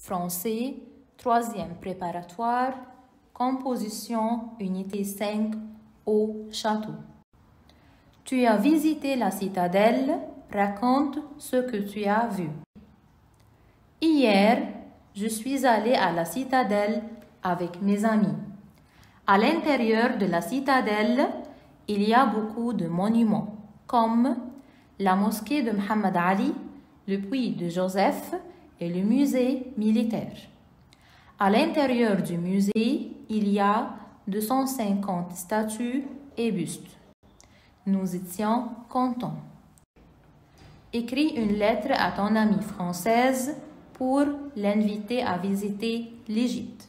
Français, 3e préparatoire, composition, unité 5, au château. Tu as visité la citadelle, raconte ce que tu as vu. Hier, je suis allée à la citadelle avec mes amis. À l'intérieur de la citadelle, il y a beaucoup de monuments, comme la mosquée de Mohammed Ali, le puits de Joseph et le musée militaire. À l'intérieur du musée, il y a 250 statues et bustes. Nous étions contents. Écris une lettre à ton amie française pour l'inviter à visiter l'Égypte.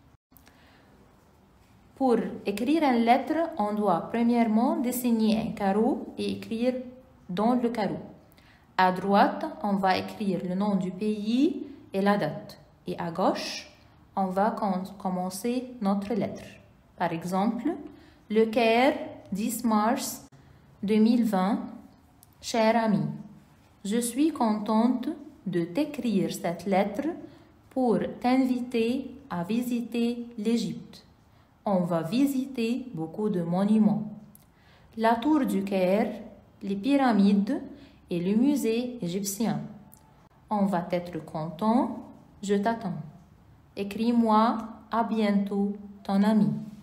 Pour écrire une lettre, on doit premièrement dessiner un carreau et écrire dans le carreau. À droite, on va écrire le nom du pays et la date. Et à gauche, on va commencer notre lettre. Par exemple, Le Caire, 10 mars 2020. Cher ami, je suis contente de t'écrire cette lettre pour t'inviter à visiter l'Égypte. On va visiter beaucoup de monuments. La tour du Caire, les pyramides et le musée égyptien. On va être content, je t'attends. Écris-moi, à bientôt, ton ami.